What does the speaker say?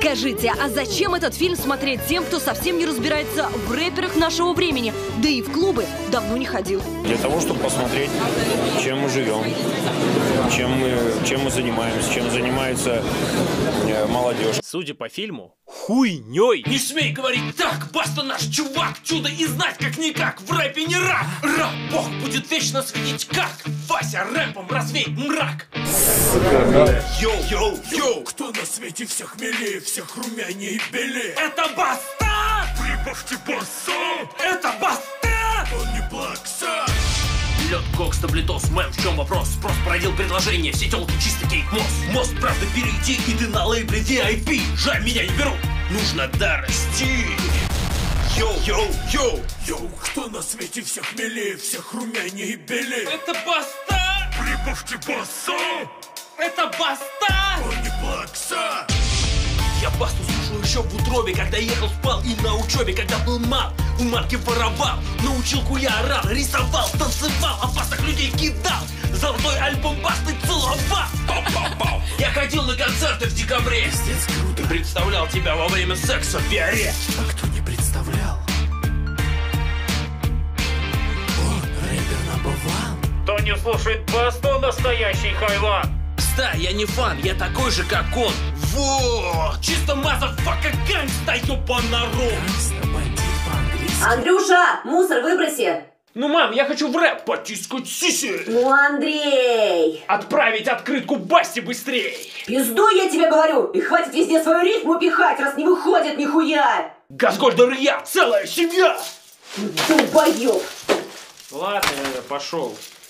Скажите, а зачем этот фильм смотреть тем, кто совсем не разбирается в рэперах нашего времени, да и в клубы давно не ходил? Для того, чтобы посмотреть, чем мы живем, чем мы занимаемся, чем занимается молодежь. Судя по фильму, хуйней. Не смей говорить так, Баста наш чувак, чудо и знать как-никак, в рэпе не рак. Рап Бог будет вечно светить как Вася рэпом развеет мрак. Йоу, кто на свете всех милее, всех румянее и белее? Это Баста! Прибавьте басу! Это Баста! Он не плакса! Лед, кокс, таблетос, мэм, в чем вопрос? Спрос породил предложение, все телки чисто кейт-мост. Мост, правда, перейти, и ты на лейбле VIP. Жаль, меня не берут, нужно дорасти. Йоу, кто на свете всех милее, всех румянее и белее? Это Баста! Прибавьте басу! Это Баста! Он не плакса! Я Басту слушал еще в утробе, когда ехал, спал и на учебе, когда был мал, в марке воровал, на училку я орал, рисовал, танцевал, опасных людей кидал, золотой альбом Басты целовал. Я ходил на концерты в декабре, пиздец круто, представлял тебя во время секса в Биаре. А кто не представлял? Он рэпер набывал. Кто не слушает Басту, настоящий хайван. Да, я не фан, я такой же, как он. Вот, чисто мазафака гангста, ёбана рот. Андрюша, мусор выброси. Ну, мам, я хочу в рэп потискать сиси. Ну, Андрей. Отправить открытку Басте быстрей. Пизду я тебе говорю, и хватит везде свою рифму пихать, раз не выходит нихуя. Газгольдер и я, целая семья. Долбоёб. Ладно, пошел.